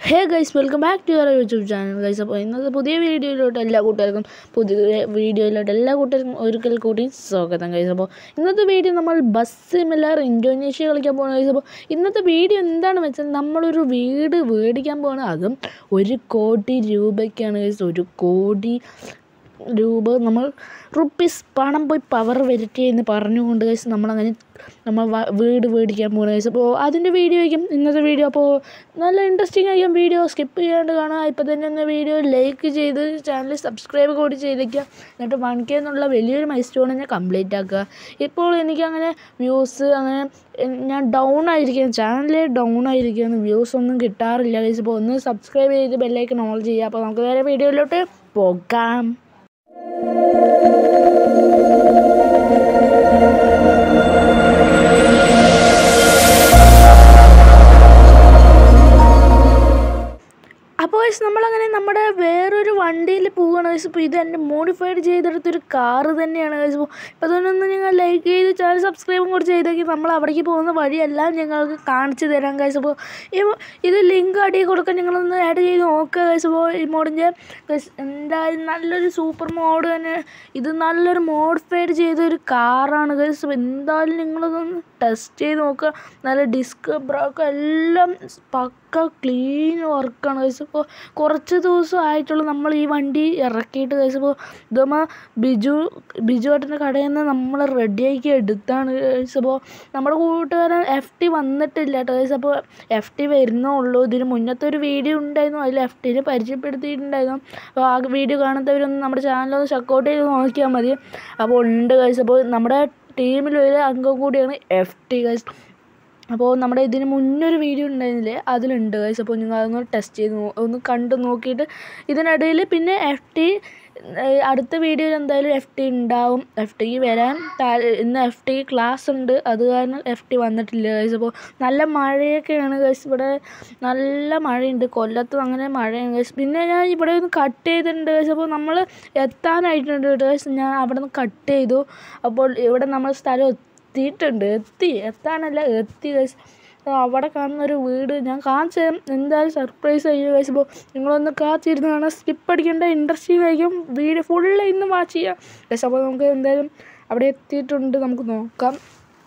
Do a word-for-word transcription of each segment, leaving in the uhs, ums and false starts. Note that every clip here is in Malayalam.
Hey guys, welcome back to your YouTube channel guys. അപ്പോൾ ഇന്നത്തെ പുതിയ വീഡിയോയിലോട്ട് എല്ലാ കൂട്ടുകാർക്കും പുതിയ വീഡിയോയിലോട്ട് എല്ലാ കൂട്ടുകാർക്കും ഒരിക്കൽ കൂടി സ്വാഗതം ഗൈസ്. അപ്പോൾ ഇന്നത്തെ വീഡിയോ നമ്മൾ ബസ് സിമിലർ ഇന്തോനേഷ്യ കളിക്കാൻ പോകുന്ന ഗൈസ്. അപ്പോൾ ഇന്നത്തെ വീഡിയോ എന്താണെന്ന് വെച്ചാൽ നമ്മളൊരു വീട് മേടിക്കാൻ പോകുന്നത്, അതും ഒരു കോടി രൂപയ്ക്കാണ് ഗൈസ്. ഒരു കോടി രൂപ നമ്മൾ റുപ്പീസ് പണം പോയി പവർ വരട്ടെ എന്ന് പറഞ്ഞുകൊണ്ട് ഗൈസ് നമ്മളങ്ങനെ നമ്മൾ വീട് മേടിക്കാൻ പോകുന്ന ഗൈസ്. അപ്പോൾ അതിൻ്റെ വീഡിയോ ആയിരിക്കും ഇന്നത്തെ വീഡിയോ. അപ്പോൾ നല്ല ഇൻട്രസ്റ്റിംഗ് ആയിരിക്കും വീഡിയോ, സ്കിപ്പ് ചെയ്യാണ്ട് കാണുക. ഇപ്പോൾ തന്നെ ഒന്ന് വീഡിയോ ലൈക്ക് ചെയ്ത് ചാനൽ സബ്സ്ക്രൈബ് കൂടി ചെയ്തേക്കുക. എന്നിട്ട് വൺ കെ എന്നുള്ള വലിയൊരു മൈൽ സ്റ്റോണിനെ കംപ്ലീറ്റ് ആക്കുക. ഇപ്പോൾ എനിക്കങ്ങനെ വ്യൂസ് അങ്ങനെ ഞാൻ ഡൗൺ ആയിരിക്കുകയാണ്, ചാനൽ ഡൗൺ ആയിരിക്കുകയാണ്, വ്യൂസ് ഒന്നും കിട്ടാറില്ല ഗൈസ്. അപ്പോൾ ഒന്ന് സബ്സ്ക്രൈബ് ചെയ്ത് ബെല്ലൈക്കൺ ഓൺ ചെയ്യുക. അപ്പോൾ നമുക്ക് വേറെ വീഡിയോയിലോട്ട് പോകാം. അപ്പോൾ നമ്മളങ്ങനെ നമ്മുടെ വേറൊരു വണ്ടിയിൽ പോവുകയാണ് ഗൈസ്. ഇപ്പോൾ ഇത് എൻ്റെ മോഡിഫൈഡ് ചെയ്തെടുത്തൊരു കാറ് തന്നെയാണ് ഗൈസ്. അപ്പോൾ ഇപ്പോൾ അതൊന്നും നിങ്ങൾ ലൈക്ക് ചെയ്ത് ചാനൽ സബ്സ്ക്രൈബും കൂടി ചെയ്തേക്ക് നമ്മൾ അവിടേക്ക് പോകുന്ന വഴിയെല്ലാം ഞങ്ങൾക്ക് കാണിച്ചു തരാം ഗൈസ്. അപ്പോൾ ഇത് ലിങ്ക് അടിയിൽ കൊടുക്കാൻ നിങ്ങളൊന്ന് ആഡ് ചെയ്ത് നോക്കുക ഗൈസ്. അപ്പോൾ ഈ മോഡിൻ്റെ ഗൈസ് എന്തായാലും നല്ലൊരു സൂപ്പർ മോഡ് തന്നെ, ഇത് നല്ലൊരു മോഡിഫൈഡ് ചെയ്തൊരു കാറാണ് ഗൈസ്. അപ്പോൾ എന്തായാലും നിങ്ങളതൊന്ന് ടെസ്റ്റ് ചെയ്ത് നോക്കുക. നല്ല ഡിസ്ക് ബ്രേക്ക് എല്ലാം പക്ക ക്ലീൻ വർക്കാണ് ഗൈസ്. അപ്പോൾ കുറച്ച് ദിവസം ആയിട്ടുള്ളൂ നമ്മൾ ഈ വണ്ടി ഇറക്കിയിട്ട് ഗൈസ്. അപ്പോൾ ഇതമ്മ ബിജു ബിജു ഏട്ടൻ്റെ കടയിൽ നിന്ന് നമ്മൾ റെഡിയാക്കി എടുത്താണ് ഗൈസ്. അപ്പോൾ നമ്മുടെ കൂട്ടുകാരൻ എഫ് ടി വന്നിട്ടില്ല കേട്ടോ ഗൈസ്. അപ്പോൾ എഫ് ടി വരുന്നേ ഉള്ളൂ. ഇതിന് മുന്നത്തെ ഒരു വീഡിയോ ഉണ്ടായിരുന്നു, അതിൽ എഫ് ടിനെ പരിചയപ്പെടുത്തിയിട്ടുണ്ടായിരുന്നു. അപ്പോൾ ആ വീഡിയോ കാണാത്തവരൊന്ന് നമ്മുടെ ചാനലൊന്ന് ചെക്കൗട്ട് ചെയ്ത് നോക്കിയാൽ മതി. അപ്പോൾ ഉണ്ട് ഗൈസ്. അപ്പോൾ നമ്മുടെ ടീമിലൊരു അംഗം കൂടിയാണ് എഫ് ടി ഗൈസ്. അപ്പോൾ നമ്മുടെ ഇതിന് മുന്നൊരു വീഡിയോ ഉണ്ടായിരുന്നില്ലേ, അതിലുണ്ട് ഗൈസ്. അപ്പോൾ നിങ്ങൾ അതൊന്ന് ടെസ്റ്റ് ചെയ്ത് ഒന്ന് കണ്ടു നോക്കിയിട്ട് ഇതിനിടയിൽ പിന്നെ എഫ് ടി അടുത്ത വീഡിയോയിൽ എന്തായാലും എഫ് ടി ഉണ്ടാവും. എഫ് ടിക്ക് വരാൻ ഇന്ന് എഫ് ടി ക്ലാസ് ഉണ്ട്, അത് കാരണം എഫ് ടി വന്നിട്ടില്ല ഗൈസ്. അപ്പോൾ നല്ല മഴയൊക്കെയാണ് ഗൈസ്, ഇവിടെ നല്ല മഴയുണ്ട്, കൊല്ലത്തും അങ്ങനെ മഴയാണ് ഗൈസ്. പിന്നെ ഞാൻ ഇവിടെ ഒന്ന് കട്ട് ചെയ്തിട്ടുണ്ട് ഗൈസ്. അപ്പോൾ നമ്മൾ എത്താനായിട്ടുണ്ട് ഗൈസ്. ഞാൻ അവിടെ നിന്ന് കട്ട് ചെയ്തു. അപ്പോൾ ഇവിടെ നമ്മൾ സ്ഥലം എത്തിയിട്ടുണ്ട്, എത്തി എത്താനല്ല എത്തി ഗൈസ്. അവിടെ കാണുന്നൊരു വീട് ഞാൻ കാണിച്ചു തരാം, എന്തായാലും സർപ്രൈസ് ആയിരിക്കും ഗൈസ്. അപ്പോൾ നിങ്ങളൊന്ന് കാത്തിരുന്ന് കാണാൻ, സ്കിപ്പ് അടിക്കേണ്ട, ഇൻട്രസ്റ്റിംഗ് ആയിരിക്കും വീഡിയോ ഫുള്ള് ഇന്ന് വാച്ച് ചെയ്യാം ഗൈസ്. അപ്പോൾ നമുക്ക് എന്തായാലും അവിടെ എത്തിയിട്ടുണ്ട്, നമുക്ക് നോക്കാം.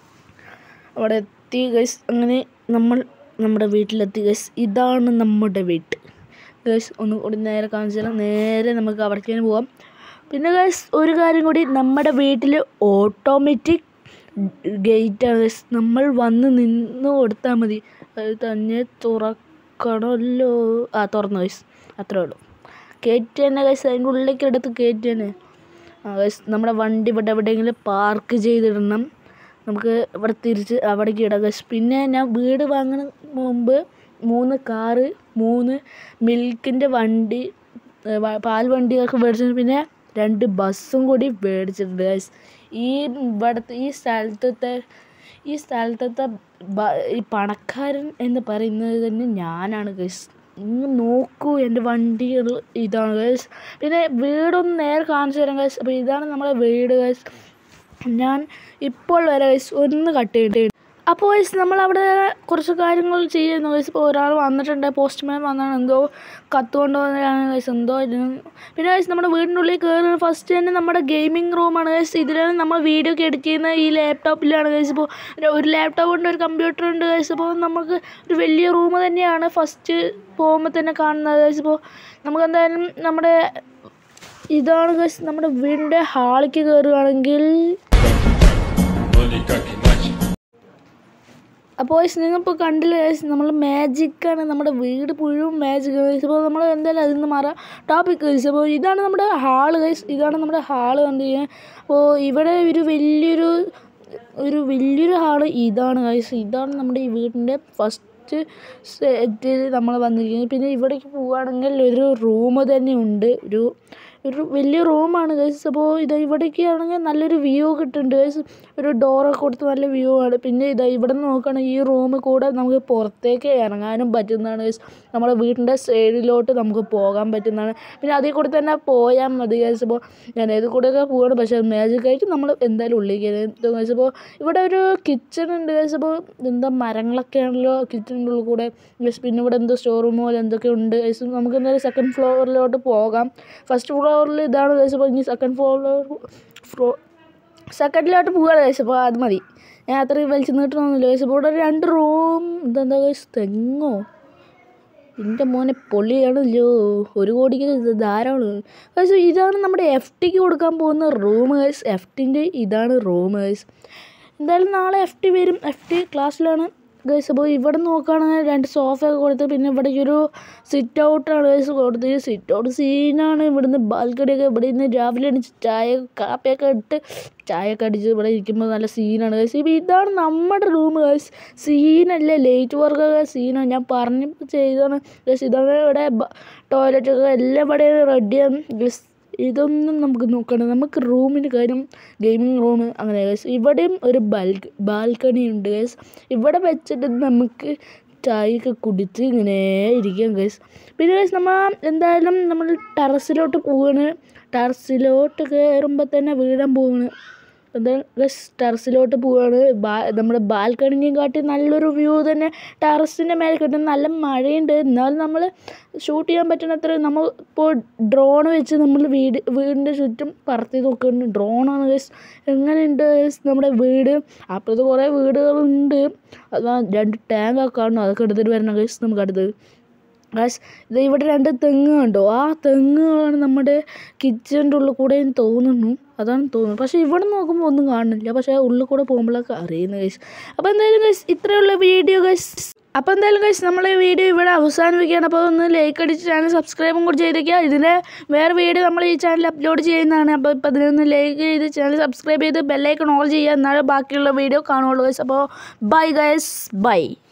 അവിടെ എത്തി ഗൈസ്. അങ്ങനെ നമ്മൾ നമ്മുടെ വീട്ടിലെത്തി ഗൈസ്. ഇതാണ് നമ്മുടെ വീട് ഗൈസ്. ഒന്ന് കൂടി നേരെ കാണിച്ചു തരാം, നേരെ നമുക്ക് അവിടേക്ക് പോകാം. പിന്നെ ഗൈസ് ഒരു കാര്യം കൂടി, നമ്മുടെ വീട്ടിൽ ഓട്ടോമാറ്റിക് ഗേറ്റാണ് ഗൈസ്. നമ്മൾ വന്ന് നിന്ന് കൊടുത്താൽ മതി, അത് തന്നെ തുറക്കണമല്ലോ. ആ തുറന്നു ഗൈസ്, അത്രേ ഉള്ളൂ. കയറ്റി തന്നെ ഗൈസ്, അതിൻ്റെ ഉള്ളിലേക്ക് എടുത്ത് കയറ്റി തന്നെ. ആ ഗൈസ് നമ്മുടെ വണ്ടി ഇവിടെ എവിടെയെങ്കിലും പാർക്ക് ചെയ്തിടണം, നമുക്ക് ഇവിടെ തിരിച്ച് അവിടേക്ക് ഇടാം ഗൈസ്. പിന്നെ ഞാൻ വീട് വാങ്ങുന്ന മുമ്പ് മൂന്ന് കാറ്, മൂന്ന് മിൽക്കിൻ്റെ വണ്ടി, പാൽ വണ്ടിയൊക്കെ മേടിച്ചിട്ടുണ്ട്. പിന്നെ രണ്ട് ബസ്സും കൂടി മേടിച്ചിട്ടുണ്ട് ഗൈസ്. ഈ ഇവിടുത്തെ ഈ സ്ഥലത്തെ ഈ സ്ഥലത്തെ ഈ പണക്കാരൻ എന്ന് പറയുന്നത് തന്നെ ഞാനാണ് ഗൈസ്. ഇങ്ങ് നോക്കൂ, എൻ്റെ വണ്ടികൾ ഇതാണ് ഗൈസ്. പിന്നെ വീടൊന്ന് നേരെ കാണിച്ചു തരാം ഗൈസ്. അപ്പോൾ ഇതാണ് നമ്മുടെ വീട് ഗൈസ്. ഞാൻ ഇപ്പോൾ വരെ ഗൈസ് ഒന്ന് കട്ട് ചെയ്തിട്ട്. അപ്പോൾ ഗൈസ് നമ്മളവിടെ കുറച്ച് കാര്യങ്ങൾ ചെയ്യുന്നു ഗൈസ്. ഇപ്പോൾ ഒരാൾ വന്നിട്ടുണ്ട്, പോസ്റ്റ്മാൻ വന്നാണ്, എന്തോ കത്ത് കൊണ്ടുവന്നതാണ് ഗൈസ്, എന്തോ ഇരുന്നു. പിന്നെ ഗൈസ് നമ്മുടെ വീടിൻ്റെ ഉള്ളിൽ കയറി ഫസ്റ്റ് തന്നെ നമ്മുടെ ഗെയിമിംഗ് റൂമാണ് ഗൈസ്. ഇതിലാണ് നമ്മൾ വീഡിയോ ഒക്കെ എഡിറ്റ് ചെയ്യുന്നത്, ഈ ലാപ്ടോപ്പിലാണ് ഗൈസ്. ഇപ്പോൾ ഒരു ലാപ്ടോപ്പ് ഉണ്ട്, ഒരു കമ്പ്യൂട്ടർ ഉണ്ട് ഗൈസ്. അപ്പോൾ നമുക്ക് ഒരു വലിയ റൂം തന്നെയാണ് ഫസ്റ്റ് പോകുമ്പോൾ തന്നെ കാണുന്നത് ഗൈസ്. ഇപ്പോൾ നമുക്ക് എന്തായാലും നമ്മുടെ ഇതാണ് ഗൈസ് നമ്മുടെ വീടിൻ്റെ ഹാളിലേക്ക് കയറുകയാണെങ്കിൽ. അപ്പോൾ ഗൈസ് നിങ്ങളിപ്പോൾ കണ്ടില്ല ഗൈസ്, നമ്മൾ മാജിക്കാണ്, നമ്മുടെ വീട് മുഴുവൻ മാജിക് ഗൈസ്. അപ്പോൾ നമ്മൾ എന്തായാലും അതിൽ നിന്ന് മാറാം ടോപ്പിക് ഗൈസ്. അപ്പോൾ ഇതാണ് നമ്മുടെ ഹാള് ഗൈസ്, ഇതാണ് നമ്മുടെ ഹാള് കണ്ടു കഴിഞ്ഞാൽ. അപ്പോൾ ഇവിടെ ഒരു വലിയൊരു ഒരു വലിയൊരു ഹാള് ഇതാണ് ഗൈസ്. ഇതാണ് നമ്മുടെ ഈ വീടിൻ്റെ ഫസ്റ്റ് സെറ്റിൽ നമ്മൾ വന്നിരിക്കുന്നത്. പിന്നെ ഇവിടേക്ക് പോവുകയാണെങ്കിൽ ഒരു റൂം തന്നെ ഉണ്ട്, ഒരു ഒരു വലിയ റൂമാണ് ഗൈസ്. അപ്പോൾ ഇതാ ഇവിടേക്ക് ആണെങ്കിൽ നല്ലൊരു വ്യൂ കിട്ടുന്നുണ്ട് ഗൈസ്. ഒരു ഡോറൊക്കെ കൊടുത്ത് നല്ല വ്യൂ ആണ്. പിന്നെ ഇതാ ഇവിടെ നിന്ന് നോക്കുകയാണെങ്കിൽ ഈ റൂമിൽ കൂടെ നമുക്ക് പുറത്തേക്ക് ഇറങ്ങാനും പറ്റുന്നതാണ് ഗൈസ്. നമ്മുടെ വീടിൻ്റെ സൈഡിലോട്ട് നമുക്ക് പോകാൻ പറ്റുന്നതാണ്. പിന്നെ അതിൽ കൂടെ തന്നെ പോയാൽ മതി ഗൈസ്. അപ്പോൾ ഞാൻ ഏത് കൂടെയൊക്കെ പോവാണ്, പക്ഷേ മാജിക്കായിട്ട് നമ്മൾ എന്തായാലും ഉള്ളിൽ കയറി ഗൈസ്. അപ്പോൾ ഇവിടെ ഒരു കിച്ചൺ ഉണ്ട് ഗൈസ്. അപ്പോൾ എന്താ മരങ്ങളൊക്കെ ആണല്ലോ കിച്ചണിൻ്റെ ഉള്ളിൽ കൂടെ ഗൈസ്. പിന്നെ ഇവിടെ എന്തോ സ്റ്റോർ റൂം പോലെ എന്തൊക്കെ ഉണ്ട് ഗൈസ്. നമുക്ക് എന്തായാലും സെക്കൻഡ് ഫ്ലോറിലോട്ട് പോകാം. ഫസ്റ്റ് ഫ്ലോറിൽ ഇതാണ് ഗൈസ്. അപ്പോൾ ഇനി സെക്കൻഡ് ഫ്ലോറിൽ ഫ്ലോ സെക്കൻഡിലോട്ട് പോവുകയാണ് ഗൈസ്. അപ്പോൾ അത് മതി, ഞാൻ അത്രയും വലിച്ചു നീട്ടണമെന്നില്ല ഗൈസ്. അപ്പോൾ ഇവിടെ രണ്ട് റൂം ഇതെന്താ ഗൈസ്, തെങ്ങോ എൻ്റെ മോനെ പൊള്ളിയാണല്ലോ, ഒരു കോടിക്ക് ധാരാളം ഗൈസ്. ഇതാണ് നമ്മുടെ എഫ് ടിക്ക് കൊടുക്കാൻ പോകുന്ന റൂം ഗൈസ്. എഫ് ടിൻ്റെ ഇതാണ് റൂം ഗൈസ്. എന്തായാലും നാളെ എഫ് ടി വരും, എഫ് ടി ക്ലാസ്സിലാണ് ഗൈസ്. അപ്പോൾ ഇവിടെ നോക്കുകയാണെങ്കിൽ രണ്ട് സോഫയൊക്കെ കൊടുത്ത് പിന്നെ ഇവിടെ ഒരു സിറ്റ് ഔട്ടാണ് ഗൈസ് കൊടുത്ത്. സിറ്റ് ഔട്ട് സീനാണ്. ഇവിടുന്ന് ബാൽക്കണിയൊക്കെ ഇവിടെ നിന്ന് രാവിലെ അടിച്ച് ചായ കാപ്പിയൊക്കെ ഇട്ട് ചായയൊക്കെ അടിച്ച് ഇവിടെ ഇരിക്കുമ്പോൾ നല്ല സീനാണ് ഗൈസ്. ഇപ്പോൾ ഇതാണ് നമ്മുടെ റൂം ഗൈസ്. സീനല്ലേ, ലൈറ്റ് വർക്കൊക്കെ സീനാണ്, ഞാൻ പറഞ്ഞ് ചെയ്താണ് ഗൈസ്. ഇതാണ് ഇവിടെ ടോയ്ലറ്റൊക്കെ എല്ലാം ഇവിടെ റെഡിയാണ് ഗൈസ്. ഇതൊന്നും നമുക്ക് നോക്കണം, നമുക്ക് റൂമിൻ്റെ കാര്യം ഗെയിമിംഗ് റൂം അങ്ങനെ ഗൈസ്. ഇവിടെയും ഒരു ബാൽക്ക് ബാൽക്കണി ഉണ്ട് ഗൈസ്. ഇവിടെ വെച്ചിട്ട് നമുക്ക് ചായയൊക്കെ കുടിച്ച് ഇങ്ങനെ ഇരിക്കാം ഗൈസ്. പിന്നെ ഗൈസ് നമ്മൾ എന്തായാലും നമ്മൾ ടെറസിലോട്ട് പോവാണ്. ടെറസിലോട്ട് കയറുമ്പോൾ തന്നെ വീഴാൻ പോവാണ്. എന്തായാലും ഗൈസ് ടെറസിലോട്ട് പോവാണ്. ബാ നമ്മുടെ ബാൽക്കണിയും കാട്ടി നല്ലൊരു വ്യൂ തന്നെ ടെറസിൻ്റെ മേലെ കിട്ടും. നല്ല മഴയുണ്ട്, എന്നാലും നമ്മൾ ഷൂട്ട് ചെയ്യാൻ പറ്റുന്നത്ര നമ്മൾ ഇപ്പോൾ ഡ്രോൺ വെച്ച് നമ്മൾ വീട് വീടിൻ്റെ ചുറ്റും പറത്തി നോക്കുന്നുണ്ട്. ഡ്രോണാണ് ഗൈസ്. എങ്ങനെയുണ്ട് ഗൈസ് നമ്മുടെ വീട്? അപ്പുറത്ത് കുറേ വീടുകളുണ്ട്. അതാ രണ്ട് ടാങ്കൊക്കെ കാണുന്നു, അതൊക്കെ എടുത്തിട്ട് വരണം ഗൈസ് നമുക്ക് അടുത്ത്. ഗൈസ് ഇത് ഇവിടെ രണ്ട് തെങ്ങ് കണ്ടോ, ആ തെങ്ങുകളാണ് നമ്മുടെ കിച്ചൻ്റെ ഉള്ളിൽ കൂടെ തോന്നുന്നു, അതാണ് തോന്നുന്നത്. പക്ഷേ ഇവിടെ നോക്കുമ്പോൾ ഒന്നും കാണുന്നില്ല, പക്ഷേ ഉള്ളിൽ കൂടെ പോകുമ്പോഴൊക്കെ അറിയുന്നത് ഗൈസ്. അപ്പോൾ എന്തായാലും ഗൈസ് ഇത്രയുള്ള വീഡിയോ ഗൈസ്. അപ്പോൾ എന്തായാലും ഗൈസ് നമ്മൾ ഈ വീഡിയോ ഇവിടെ അവസാനിപ്പിക്കുകയാണ്. അപ്പോൾ ഒന്ന് ലൈക്ക് അടിച്ച് ചാനൽ സബ്സ്ക്രൈബും കൂടി ചെയ്തേക്കുക. ഇതിൻ്റെ വേറെ വീഡിയോ നമ്മൾ ഈ ചാനൽ അപ്ലോഡ് ചെയ്യുന്നതാണ്. അപ്പോൾ ഇപ്പോൾ അതിനൊന്ന് ലൈക്ക് ചെയ്ത് ചാനൽ സബ്സ്ക്രൈബ് ചെയ്ത് ബെല്ലൈക്കൺ ഓൾ ചെയ്യുക, എന്നാലും ബാക്കിയുള്ള വീഡിയോ കാണുള്ളൂ ഗൈസ്. അപ്പോൾ ബൈ ഗൈസ്, ബൈ.